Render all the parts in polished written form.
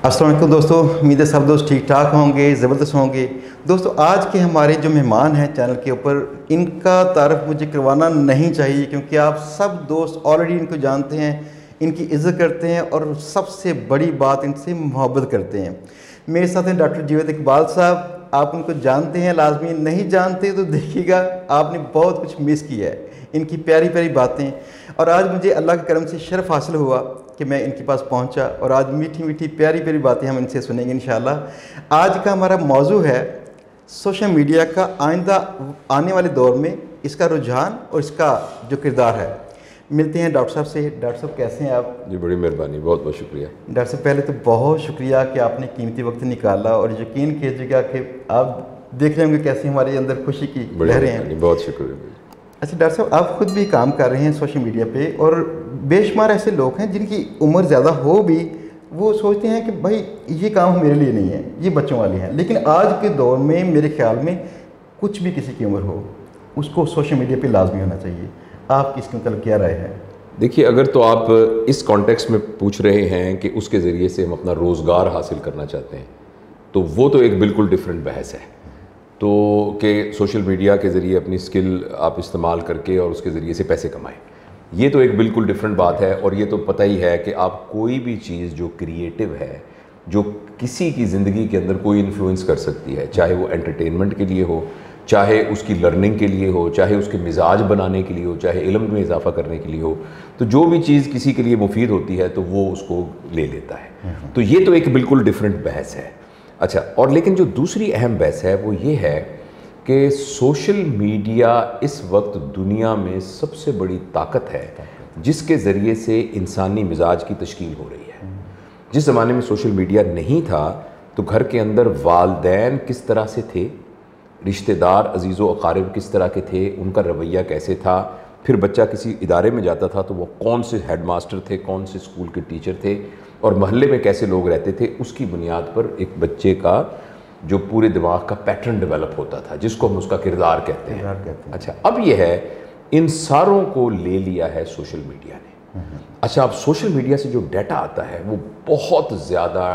السلام علیکم دوستو، امید ہے سب دوست ٹھیک ٹھاک ہوں گے، زبردست ہوں گے۔ دوستو آج کے ہمارے جو مہمان ہیں چینل کے اوپر، ان کا تعارف مجھے کروانا نہیں چاہیے کیونکہ آپ سب دوست آلریڈی ان کو جانتے ہیں، ان کی عزت کرتے ہیں اور سب سے بڑی بات ان سے محبت کرتے ہیں۔ میرے ساتھ ہیں ڈاکٹر جیوید اقبال صاحب۔ آپ ان کو جانتے ہیں، لازمی نہیں جانتے تو دیکھیے گا آپ نے بہت کچھ مس کیا ہے۔ ان کی پیاری پیاری باتیں، اور آج مجھے اللہ کے کرم سے شرف حاصل ہوا کہ میں ان کے پاس پہنچا، اور آج میٹھی میٹھی پیاری پیاری باتیں ہم ان سے سنیں گے انشاءاللہ۔ آج کا ہمارا موضوع ہے سوشل میڈیا کا آئندہ آنے والے دور میں اس کا رجحان اور اس کا جو کردار ہے۔ ملتے ہیں ڈاکٹر صاحب سے۔ ڈاکٹر صاحب کیسے ہیں آپ؟ جی بڑی مہربانی، بہت بہت شکریہ ڈاکٹر صاحب، پہلے تو بہت شکریہ کہ آپ نے قیمتی وقت نکالا، اور یقین کیجیے گا کہ آپ دیکھ رہے ہوں گے کیسے ہمارے اندر خوشی کی لہریں ہیں۔ بہت شکریہ۔ اچھا ڈاکٹر صاحب، آپ خود بھی کام کر رہے ہیں سوشل میڈیا پہ، اور بے شمار ایسے لوگ ہیں جن کی عمر زیادہ ہو بھی وہ سوچتے ہیں کہ بھائی یہ کام میرے لیے نہیں ہے، یہ بچوں والے ہیں، لیکن آج کے دور میں میرے خیال میں کچھ بھی کسی کی عمر ہو اس کو سوشل میڈیا پہ لازمی ہونا چاہیے۔ آپ کی اس کے متعلق کیا رائے ہے؟ دیکھیے، اگر تو آپ اس کانٹیکسٹ میں پوچھ رہے ہیں کہ اس کے ذریعے سے ہم اپنا روزگار حاصل کرنا چاہتے ہیں تو وہ تو ایک بالکل ڈیفرنٹ بحث ہے، تو کہ سوشل میڈیا کے ذریعے اپنی سکل آپ استعمال کر کے اور اس کے ذریعے سے پیسے کمائیں، یہ تو ایک بالکل ڈیفرنٹ بات ہے۔ اور یہ تو پتہ ہی ہے کہ آپ کوئی بھی چیز جو کریٹو ہے، جو کسی کی زندگی کے اندر کوئی انفلوئنس کر سکتی ہے، چاہے وہ انٹرٹینمنٹ کے لیے ہو، چاہے اس کی لرننگ کے لیے ہو، چاہے اس کے مزاج بنانے کے لیے ہو، چاہے علم میں اضافہ کرنے کے لیے ہو، تو جو بھی چیز کسی کے لیے مفید ہوتی ہے تو وہ اس کو لے لیتا ہے۔ تو یہ تو ایک بالکل ڈیفرنٹ بحث ہے۔ اچھا، اور لیکن جو دوسری اہم بحث ہے وہ یہ ہے کہ سوشل میڈیا اس وقت دنیا میں سب سے بڑی طاقت ہے جس کے ذریعے سے انسانی مزاج کی تشکیل ہو رہی ہے۔ جس زمانے میں سوشل میڈیا نہیں تھا تو گھر کے اندر والدین کس طرح سے تھے، رشتہ دار عزیز و اقارب کس طرح کے تھے، ان کا رویہ کیسے تھا، پھر بچہ کسی ادارے میں جاتا تھا تو وہ کون سے ہیڈ ماسٹر تھے، کون سے اسکول کے ٹیچر تھے، اور محلے میں کیسے لوگ رہتے تھے، اس کی بنیاد پر ایک بچے کا جو پورے دماغ کا پیٹرن ڈیولپ ہوتا تھا جس کو ہم اس کا کردار کہتے ہیں۔ اچھا، اب یہ ہے ان ساروں کو لے لیا ہے سوشل میڈیا نے۔ اچھا، اب سوشل میڈیا سے جو ڈیٹا آتا ہے وہ بہت زیادہ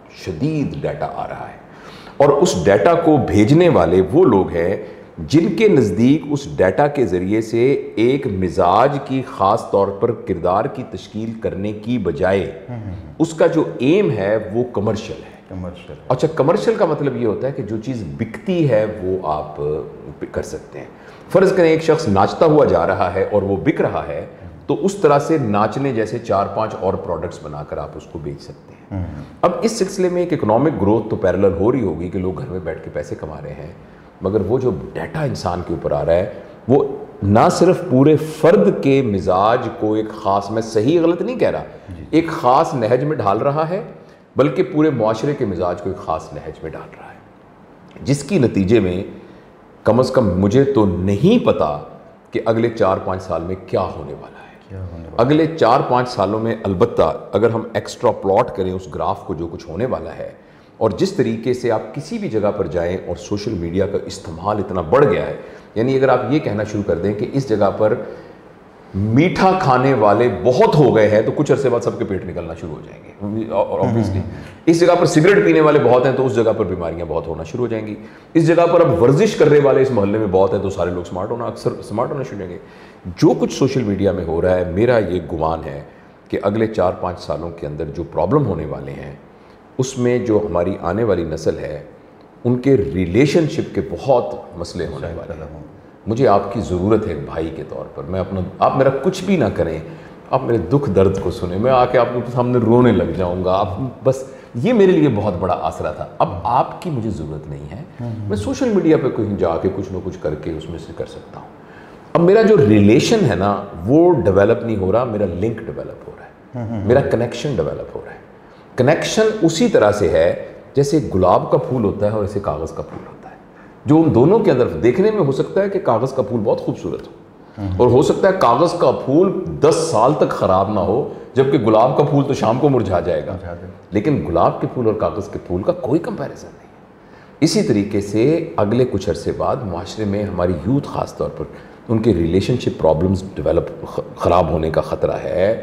شدید ڈیٹا آ رہا ہے، اور اس ڈیٹا کو بھیجنے والے وہ لوگ ہیں جن کے نزدیک اس ڈیٹا کے ذریعے سے ایک مزاج کی خاص طور پر کردار کی تشکیل کرنے کی بجائے اس کا جو ایم ہے وہ کمرشل ہے۔ اچھا، کمرشل کا مطلب یہ ہوتا ہے کہ جو چیز بکتی ہے وہ آپ کر سکتے ہیں۔ فرض کریں ایک شخص ناچتا ہوا جا رہا ہے اور وہ بک رہا ہے، تو اس طرح سے ناچنے جیسے 4-5 اور پروڈکٹس بنا کر آپ اس کو بیچ سکتے ہیں۔ اب اس سلسلے میں ایک اکنامک گروتھ تو پیرلل ہو رہی ہوگی کہ لوگ گھر میں بیٹھ کے پیسے کما رہے ہیں، مگر وہ جو ڈیٹا انسان کے اوپر آ رہا ہے وہ نہ صرف پورے فرد کے مزاج کو ایک خاص، میں صحیح غلط نہیں کہہ رہا، ایک خاص نہج میں ڈھال رہا ہے، بلکہ پورے معاشرے کے مزاج کو ایک خاص نہج میں ڈال رہا ہے، جس کی نتیجے میں کم از کم مجھے تو نہیں پتا کہ اگلے 4-5 سال میں کیا ہونے والا ہے۔ اگلے 4-5 سالوں میں البتہ اگر ہم ایکسٹرا پلاٹ کریں اس گراف کو جو کچھ ہونے والا ہے، اور جس طریقے سے آپ کسی بھی جگہ پر جائیں اور سوشل میڈیا کا استعمال اتنا بڑھ گیا ہے، یعنی اگر آپ یہ کہنا شروع کر دیں کہ اس جگہ پر میٹھا کھانے والے بہت ہو گئے ہیں تو کچھ عرصے بعد سب کے پیٹ نکلنا شروع ہو جائیں گے، اور obviously اس جگہ پر سگریٹ پینے والے بہت ہیں تو اس جگہ پر بیماریاں بہت ہونا شروع ہو جائیں گی، اس جگہ پر اب ورزش کرنے والے اس محلے میں بہت ہیں تو سارے لوگ سمارٹ ہونا شروع ہو جائیں گے۔ جو کچھ سوشل میڈیا میں ہو رہا ہے، میرا یہ گمان ہے کہ اگلے 4-5 سالوں کے اندر جو پرابلم ہونے والے ہیں اس میں جو ہماری آنے والی نسل ہے ان کے ریلیشن شپ کے بہت مسئلے ہونے والے ہیں۔ مجھے آپ کی ضرورت ہے ایک بھائی کے طور پر، آپ میرا کچھ بھی نہ کریں، آپ میرے دکھ درد کو سنیں، میں آ کے آپ کے سامنے رونے لگ جاؤں گا، آپ بس، یہ میرے لیے بہت بڑا آسرا تھا۔ اب آپ کی مجھے ضرورت نہیں ہے، میں سوشل میڈیا پہ کہیں جا کے کچھ نہ کچھ کر کے اس میں سے کر سکتا ہوں۔ اب میرا جو ریلیشن ہے نا وہ ڈیولپ نہیں ہو رہا، میرا لنک ڈیولپ ہو رہا ہے، میرا کنیکشن ڈیولپ ہو رہا ہے۔ کنیکشن اسی طرح سے ہے جیسے گلاب کا پھول ہوتا ہے اور ایسے کاغذ کا پھول ہوتا ہے، جو ان دونوں کے اندر دیکھنے میں ہو سکتا ہے کہ کاغذ کا پھول بہت خوبصورت ہو، اور ہو سکتا ہے کاغذ کا پھول 10 سال تک خراب نہ ہو، جبکہ گلاب کا پھول تو شام کو مرجھا جائے گا، لیکن گلاب کے پھول اور کاغذ کے پھول کا کوئی کمپیریزن نہیں ہے۔ اسی طریقے سے اگلے کچھ عرصے بعد معاشرے میں ہماری یوتھ خاص طور پر ان کے ریلیشن شپ پرابلمز ڈیولپ خراب ہونے کا خطرہ ہے،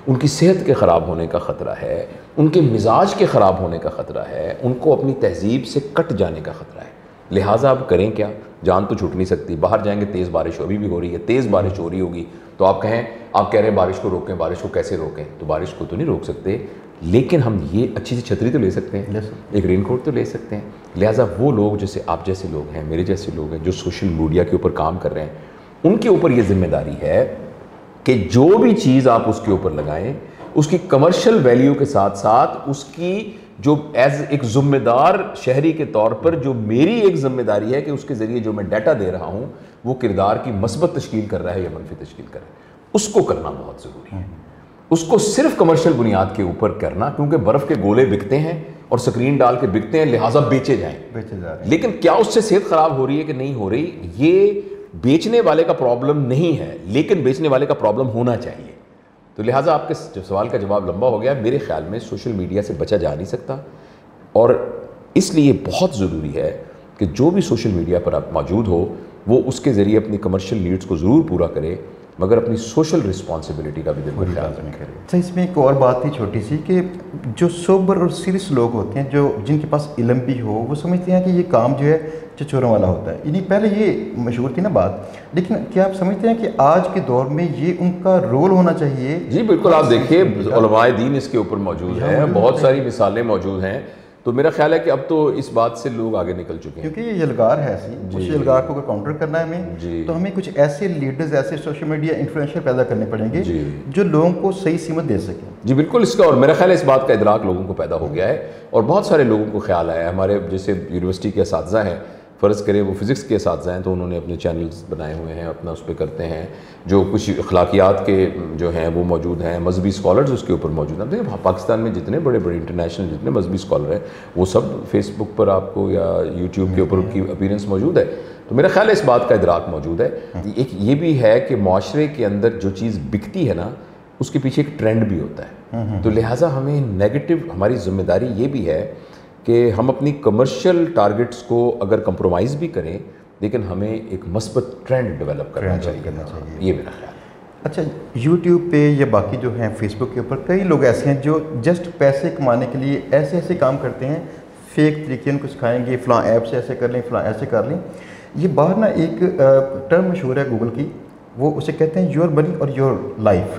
ان کی صحت کے خراب ہونے کا خطرہ ہے، ان کے مزاج کے خراب ہونے کا خطرہ ہے، ان کو اپنی تہذیب سے کٹ جانے کا خطرہ ہے۔ لہٰذا اب کریں کیا؟ جان تو چھوٹ نہیں سکتی، باہر جائیں گے تیز بارش ابھی بھی ہو رہی ہے، تیز بارش ہو رہی ہوگی تو آپ کہہ رہے ہیں بارش کو روکیں، بارش کو کیسے روکیں؟ تو بارش کو تو نہیں روک سکتے، لیکن ہم یہ اچھی سی چھتری تو لے سکتے ہیں، ایک رین کوٹ تو لے سکتے ہیں۔ لہٰذا وہ لوگ جیسے آپ جیسے لوگ ہیں، میرے جیسے لوگ ہیں جو سوشل میڈیا کے اوپر کام کر رہے ہیں، ان کے اوپر یہ ذمہ داری ہے کہ جو بھی چیز آپ اس کے اوپر لگائیں اس کی کمرشل ویلیو کے ساتھ ساتھ اس کی جو ایز ایک ذمہ دار شہری کے طور پر جو میری ایک ذمہ داری ہے کہ اس کے ذریعے جو میں ڈیٹا دے رہا ہوں وہ کردار کی مثبت تشکیل کر رہا ہے یا منفی تشکیل کر رہا ہے، اس کو کرنا بہت ضروری ہے۔ اس کو صرف کمرشل بنیاد کے اوپر کرنا، کیونکہ برف کے گولے بکتے ہیں اور سکرین ڈال کے بکتے ہیں، لہٰذا بیچے جائیں۔ لیکن کیا اس سے صحت خراب ہو رہی ہے کہ نہیں ہو رہی، یہ بیچنے والے کا پرابلم نہیں ہے، لیکن بیچنے والے کا پرابلم ہونا چاہیے۔ تو لہٰذا آپ کے سوال کا جواب لمبا ہو گیا، میرے خیال میں سوشل میڈیا سے بچا جا نہیں سکتا، اور اس لیے بہت ضروری ہے کہ جو بھی سوشل میڈیا پر آپ موجود ہو وہ اس کے ذریعے اپنی کمرشل نیڈز کو ضرور پورا کرے، مگر اپنی سوشل رسپانسبلٹی کا بھی بالکل خیال رکھے۔ اچھا، اس میں ایک اور بات تھی چھوٹی سی کہ جو سوبر اور سیریس لوگ ہوتے ہیں، جن کے پاس علم بھی ہو، وہ سمجھتے ہیں کہ یہ کام جو ہے چوروں والا ہوتا ہے، یعنی پہلے یہ مشہور تھی نا بات، لیکن کیا آپ سمجھتے ہیں کہ آج کے دور میں یہ ان کا رول ہونا چاہیے؟ جی بالکل، آپ دیکھیے علماء دین اس کے اوپر موجود ہیں، بہت ساری مثالیں موجود ہیں، تو میرا خیال ہے کہ اب تو اس بات سے لوگ آگے نکل چکے ہیں، کیونکہ یہ یلغار ہے اس یلغار کو اگر کاؤنٹر کرنا ہے ہمیں، تو ہمیں کچھ ایسے لیڈرز، ایسے سوشل میڈیا انفلوئنسر پیدا کرنے پڑیں گے جو لوگوں کو صحیح سمت دے سکیں۔ جی بالکل، اس کا اور میرا خیال ہے اس بات کا ادراک لوگوں کو پیدا ہو گیا ہے، اور بہت سارے لوگوں کو خیال آیا ہے۔ ہمارے جیسے یونیورسٹی کے اساتذہ ہیں، فرض کریں وہ فزکس کے اساتذہ ہیں تو انہوں نے اپنے چینلز بنائے ہوئے ہیں، اپنا اس پہ کرتے ہیں، جو کچھ اخلاقیات کے جو ہیں وہ موجود ہیں، مذہبی اسکالرز اس کے اوپر موجود ہیں۔ دیکھیں پاکستان میں جتنے بڑے بڑے انٹرنیشنل جتنے مذہبی اسکالر ہیں وہ سب فیس بک پر آپ کو یا یوٹیوب کے اوپر کی اپیرنس موجود ہے، تو میرا خیال ہے اس بات کا ادراک موجود ہے۔ ایک یہ بھی ہے کہ معاشرے کے اندر جو چیز بکتی ہے نا اس کے پیچھے ایک ٹرینڈ بھی ہوتا ہے، تو لہٰذا ہمیں نیگیٹو، ہماری ذمہ داری یہ بھی ہے کہ ہم اپنی کمرشل ٹارگٹس کو اگر کمپرومائز بھی کریں لیکن ہمیں ایک مثبت ٹرینڈ ڈیولپ کرنا چاہیے، یہ میرا خیال ہے۔ اچھا، یوٹیوب پہ یا باقی جو ہیں فیس بک کے اوپر کئی لوگ ایسے ہیں جو جسٹ پیسے کمانے کے لیے ایسے کام کرتے ہیں، فیک طریقے ان کو سکھائیں گے، فلاں ایپ سے ایسے کر لیں، فلاں ایسے کر لیں۔ یہ باہر نا ایک ٹرم مشہور ہے گوگل کی، وہ اسے کہتے ہیں یور منی اور یور لائف،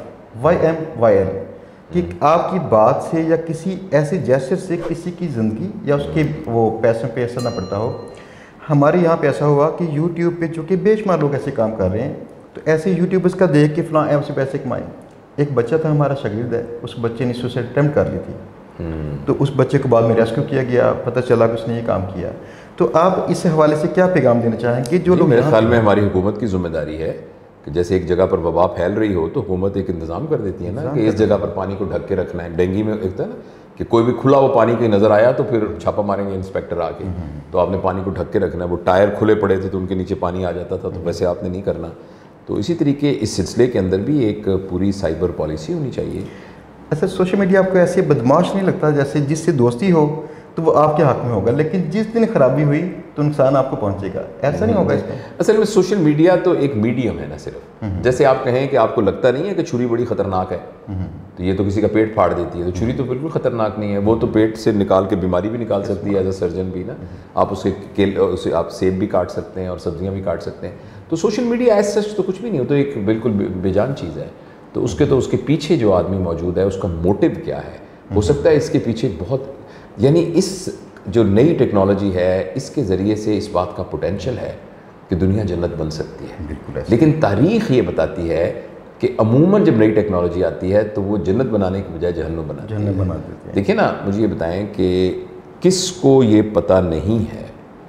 YMYL، کہ آپ کی بات سے یا کسی ایسے جیسر سے کسی کی زندگی یا اس کے وہ پیسوں پہ اثر نہ پڑتا ہو۔ ہمارے یہاں پہ ایسا ہوا کہ یوٹیوب پہ چونکہ بے شمار لوگ ایسے کام کر رہے ہیں، تو ایسے یوٹیوبرس کا دیکھ کے فلاں ایپ سے پیسے کمائیں۔ ایک بچہ تھا ہمارا شاگرد ہے، اس بچے نے سوسائڈ اٹیمپٹ کر لی تھی، تو اس بچے کو بعد میں ریسکیو کیا گیا، پتہ چلا کہ اس نے یہ کام کیا۔ تو آپ اس حوالے سے کیا پیغام دینا چاہیں گے جو لوگ؟ میرے خیال میں ہماری حکومت کی ذمہ داری ہے کہ جیسے ایک جگہ پر وبا پھیل رہی ہو تو حکومت ایک انتظام کر دیتی ہے نا کہ اس جگہ پر پانی کو ڈھک کے رکھنا ہے۔ ڈینگی میں ایک تھا نا کہ کوئی بھی کھلا ہوا پانی کہیں نظر آیا تو پھر چھاپا ماریں گے انسپیکٹر آ کے، تو آپ نے پانی کو ڈھک کے رکھنا ہے۔ وہ ٹائر کھلے پڑے تھے تو ان کے نیچے پانی آ جاتا تھا، تو ویسے آپ نے نہیں کرنا۔ تو اسی طریقے اس سلسلے کے اندر بھی ایک پوری سائبر پالیسی ہونی چاہیے۔ اچھا، سوشل میڈیا آپ کو ایسے بدماش نہیں لگتا جیسے جس سے دوستی ہو تو وہ آپ کے حق میں ہوگا، لیکن جس دن خرابی ہوئی تو نقصان آپ کو پہنچے گا، ایسا نہیں ہوگا اس میں؟ اصل میں سوشل میڈیا تو ایک میڈیم ہے نا، صرف جیسے آپ کہیں کہ آپ کو لگتا نہیں ہے کہ چھری بڑی خطرناک ہے تو یہ تو کسی کا پیٹ پھاڑ دیتی ہے، تو چھری تو بالکل خطرناک نہیں ہے، وہ تو پیٹ سے نکال کے بیماری بھی نکال سکتی ہے ایز اے سرجن بھی نا۔ آپ اسے آپ سیب بھی کاٹ سکتے ہیں اور سبزیاں بھی کاٹ سکتے ہیں، تو سوشل میڈیا ایز سچ تو کچھ بھی نہیں ہو، تو ایک بالکل بے جان چیز ہے۔ تو اس کے پیچھے جو آدمی موجود ہے اس کا موٹیو کیا ہے، ہو سکتا ہے اس کے پیچھے بہت، یعنی اس جو نئی ٹیکنالوجی ہے اس کے ذریعے سے اس بات کا پوٹینشیل ہے کہ دنیا جنت بن سکتی ہے، لیکن تاریخ یہ بتاتی ہے کہ عموماً جب نئی ٹیکنالوجی آتی ہے تو وہ جنت بنانے کی بجائے جہنم بنا دیتی ہے۔ دیکھیں نا، مجھے یہ بتائیں کہ کس کو یہ پتہ نہیں ہے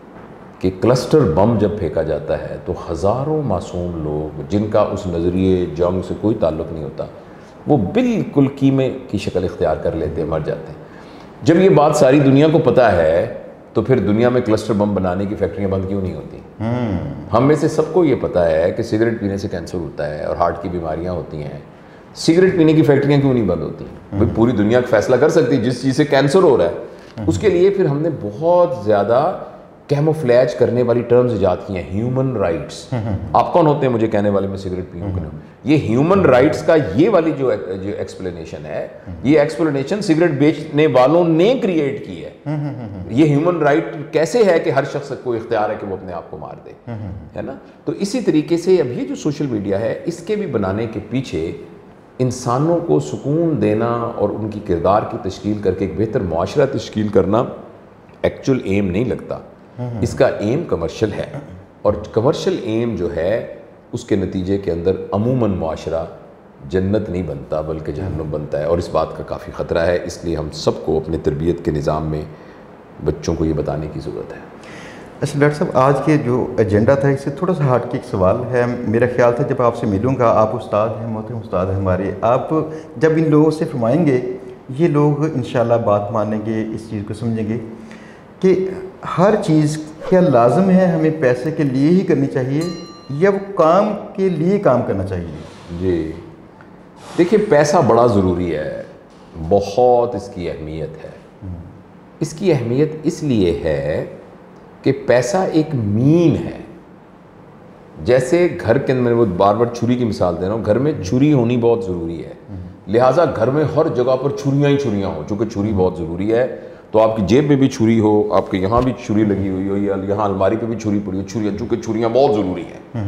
کہ کلسٹر بم جب پھینکا جاتا ہے تو ہزاروں معصوم لوگ جن کا اس نظریے جنگ سے کوئی تعلق نہیں ہوتا وہ بالکل کیمے کی شکل اختیار کر لیتے ہیں، مر جاتے ہیں۔ جب یہ بات ساری دنیا کو پتہ ہے تو پھر دنیا میں کلسٹر بم بنانے کی فیکٹریاں بند کیوں نہیں ہوتی؟ ہم میں سے سب کو یہ پتہ ہے کہ سگریٹ پینے سے کینسر ہوتا ہے اور ہارٹ کی بیماریاں ہوتی ہیں، سگریٹ پینے کی فیکٹریاں کیوں نہیں بند ہوتی؟ بھائی پوری دنیا فیصلہ کر سکتی جس چیز سے کینسر ہو رہا ہے، اس کے لیے پھر ہم نے بہت زیادہ کیموفلیج کرنے والی ٹرمز ایجاد کی ہیں, ہیومن رائٹس. آپ کون ہوتے ہیں مجھے کہنے والے میں سگریٹ پیوں کہ نہیں؟ یہ ہیومن رائٹس کا یہ والی جو ایکسپلینیشن ہے, یہ ایکسپلینیشن سگریٹ بیچنے والوں نے کریٹ کی ہے. یہ ہیومن رائٹ کیسے ہے کہ ہر شخص کو اختیار ہے کہ وہ اپنے آپ کو مار دے, ہے نا. تو اسی طریقے سے اب یہ جو سوشل میڈیا ہے, اس کے بھی بنانے کے پیچھے انسانوں کو سکون دینا اور ان کی کردار کی تشکیل کر کے ایک بہتر معاشرہ تشکیل کرنا ایکچوئل ایم نہیں لگتا. اس کا ایم کمرشل ہے, اور کمرشل ایم جو ہے اس کے نتیجے کے اندر عموماً معاشرہ جنت نہیں بنتا بلکہ جہنم بنتا ہے, اور اس بات کا کافی خطرہ ہے. اس لیے ہم سب کو اپنے تربیت کے نظام میں بچوں کو یہ بتانے کی ضرورت ہے. اچھا ڈاکٹر صاحب, آج کے جو ایجنڈا تھا اس سے تھوڑا سا ہٹ کے ایک سوال ہے. میرا خیال تھا جب آپ سے ملوں گا, آپ استاد ہیں, محترم استاد ہیں ہمارے, آپ جب ان لوگوں سے فرمائیں گے یہ لوگ انشاءاللہ بات مانیں گے, اس چیز کو سمجھیں گے کہ ہر چیز کیا لازم ہے ہمیں پیسے کے لیے ہی کرنی چاہیے یا وہ کام کے لیے کام کرنا چاہیے. جی دیکھیے, پیسہ بڑا ضروری ہے, بہت اس کی اہمیت ہے. اس کی اہمیت اس لیے ہے کہ پیسہ ایک مین ہے. جیسے گھر کے اندر, میں وہ بار بار چھری کی مثال دے رہا ہوں, گھر میں چھری ہونی بہت ضروری ہے, لہٰذا گھر میں ہر جگہ پر چھریاں ہی چھریاں ہوں. چونکہ چھری بہت ضروری ہے تو آپ کی جیب میں بھی چھری ہو, آپ کے یہاں بھی چھری لگی ہوئی ہو, یا یہاں الماری پہ بھی چھری پڑی ہو. چھریاں, چونکہ چھریاں بہت ضروری ہیں.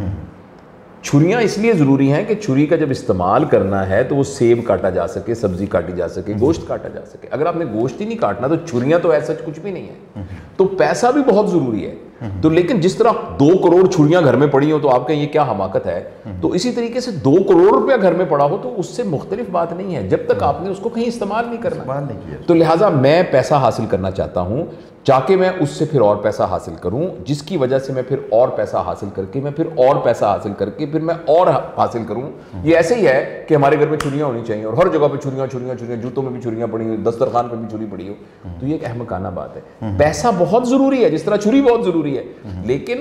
چھریاں اس لیے ضروری ہیں کہ چھری کا جب استعمال کرنا ہے تو وہ سیب کاٹا جا سکے, سبزی کاٹی جا سکے, گوشت کاٹا جا سکے. اگر آپ نے گوشت ہی نہیں کاٹنا تو چھریاں تو ایسا کچھ بھی نہیں ہے. تو پیسہ بھی بہت ضروری ہے. تو لیکن جس طرح 2 کروڑ چھریاں گھر میں پڑی ہوں تو آپ کہیں یہ کیا حماقت ہے, تو اسی طریقے سے 2 کروڑ روپیہ گھر میں پڑا ہو تو اس سے مختلف بات نہیں ہے جب تک آپ نے اس کو کہیں استعمال نہیں کرنا. تو لہٰذا میں پیسہ حاصل کرنا چاہتا ہوں, چاہے میں اس سے پھر اور پیسہ حاصل کروں, جس کی وجہ سے میں پھر اور پیسہ حاصل کر کے, میں پھر اور پیسہ حاصل کر کے پھر میں اور حاصل کروں. یہ ایسے ہی ہے کہ ہمارے گھر میں چھریاں ہونی چاہیے اور ہر جگہ پہ چھریاں چھریاں چھریاں, جوتوں میں بھی چھریاں پڑی ہوئی, دسترخوان پہ بھی چھری پڑی ہو. تو یہ ایک احمقانہ بات ہے. پیسہ بہت ضروری ہے جس طرح چھری بہت ضروری ہے, لیکن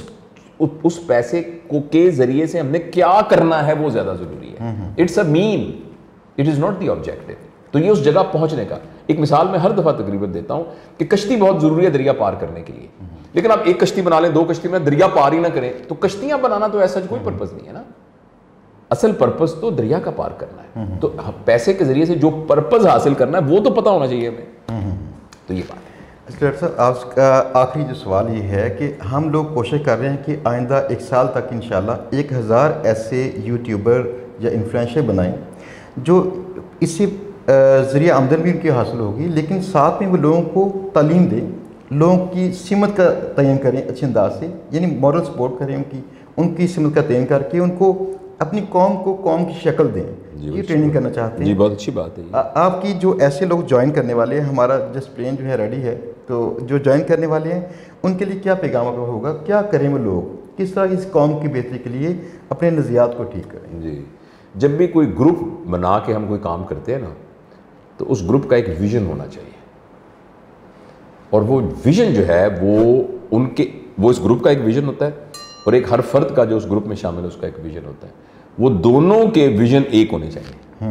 اس پیسے کو کے ذریعے سے ہم نے کیا کرنا ہے وہ زیادہ ضروری ہے. It's a mean, it is not the objective. تو یہ اس جگہ پہنچنے کا ایک مثال میں ہر دفعہ تقریباً دیتا ہوں کہ کشتی بہت ضروری ہے دریا پار کرنے کے لیے, لیکن آپ ایک کشتی بنا لیں, 2 کشتی میں دریا پار ہی نہ کریں تو کشتیاں بنانا تو ایسا کوئی پرپز نہیں ہے نا. اصل پرپز تو دریا کا پار کرنا ہے. تو پیسے کے ذریعے سے جو پرپز حاصل کرنا ہے وہ تو پتہ ہونا چاہیے ہمیں. تو یہ بات ہے. ڈاکٹر صاحب, آپ کا آخری جو سوال یہ ہے کہ ہم لوگ کوشش کر رہے ہیں کہ آئندہ 1 سال تک انشاءاللہ 1000 ایسے یوٹیوبر یا انفلوئنسر بنائیں جو اس سے ذریعہ آمدن بھی ان کی حاصل ہوگی, لیکن ساتھ میں وہ لوگوں کو تعلیم دیں, لوگوں کی سمت کا تعین کریں اچھے انداز سے, یعنی مورل سپورٹ کریں ان کی سمت کا تعین کر کے ان کو اپنی قوم کو قوم کی شکل دیں. یہ ٹریننگ کرنا چاہتے ہیں. جی بہت اچھی بات ہے. آپ کی جو ایسے لوگ جوائن کرنے والے ہیں, ہمارا جسٹ پلین جو ہے ریڈی ہے, تو جو جوائن کرنے والے ہیں ان کے لیے کیا پیغام ہوگا, کیا کریں وہ لوگ, کس طرح اس قوم کی بہتری کے لیے اپنے نظریات کو ٹھیک کریں؟ جی, جب بھی کوئی گروپ بنا کے ہم کوئی کام کرتے ہیں نا, تو اس گروپ کا ایک ویژن ہونا چاہیے, اور وہ ویژن جو ہے وہ اس گروپ کا ایک ویژن ہوتا ہے, اور ایک ہر فرد کا جو اس گروپ میں شامل ہے اس کا ایک ویژن ہوتا ہے. وہ دونوں کے ویژن ایک ہونے چاہیے,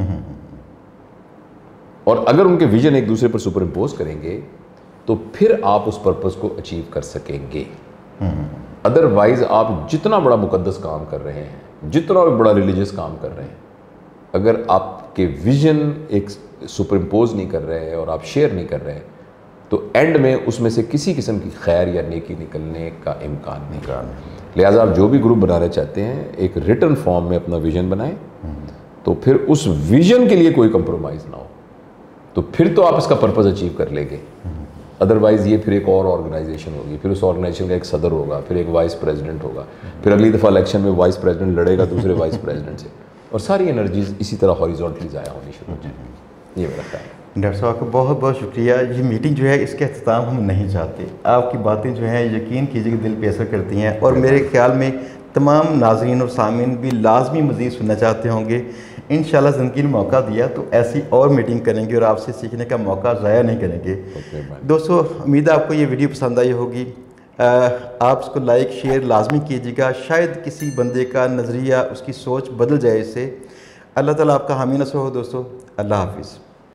اور اگر ان کے ویژن ایک دوسرے پر سپر امپوز کریں گے تو پھر آپ اس پرپز کو اچیو کر سکیں گے. ادروائز آپ جتنا بڑا مقدس کام کر رہے ہیں, جتنا بڑا ریلیجیس کام کر رہے ہیں, اگر آپ کے ویژن ایک سپر امپوز نہیں کر رہے ہیں اور آپ شیئر نہیں کر رہے ہیں, تو اینڈ میں اس میں سے کسی قسم کی خیر یا نیکی نکلنے کا امکان نہیں. لہٰذا آپ جو بھی گروپ بنانا چاہتے ہیں ایک ریٹن فارم میں اپنا ویژن بنائیں, تو پھر اس ویژن کے لیے کوئی کمپرومائز نہ ہو, تو پھر تو آپ اس کا پرپز اچیو کر لیں گے. ادروائز یہ پھر ایک اور آرگنائزیشن ہوگی, پھر اس آرگنائزیشن کا ایک صدر ہوگا, پھر ایک وائس پریزیڈنٹ ہوگا, پھر اگلی دفعہ الیکشن میں وائس پریزیڈنٹ لڑے گا دوسرے وائس پریزیڈنٹ سے, اور ساری انرجیز اسی طرح ہاریزونٹلی ضائع ہونی شروع ہو جائیں گی. یہ میرا خیال ہے. ڈاکٹر صاحب کا بہت بہت شکریہ. یہ میٹنگ جو ہے اس کا اختتام ہم نہیں چاہتے. آپ کی باتیں جو ہیں یقین کیجیے کہ دل پہ اثر کرتی ہیں, اور میرے خیال میں تمام ناظرین اور سامعین بھی لازمی مزید سننا چاہتے ہوں گے. انشاءاللہ زندگی نے موقع دیا تو ایسی اور میٹنگ کریں گے اور آپ سے سیکھنے کا موقع ضائع نہیں کریں گے. دوستو, امید ہے آپ کو یہ ویڈیو پسند آئی ہوگی. آپ اس کو لائک شیئر لازمی کیجیے گا, شاید کسی بندے کا نظریہ, اس کی سوچ بدل جائے اس سے. اللہ تعالیٰ آپ کا حامی نصر ہو دوستو. اللہ حافظ.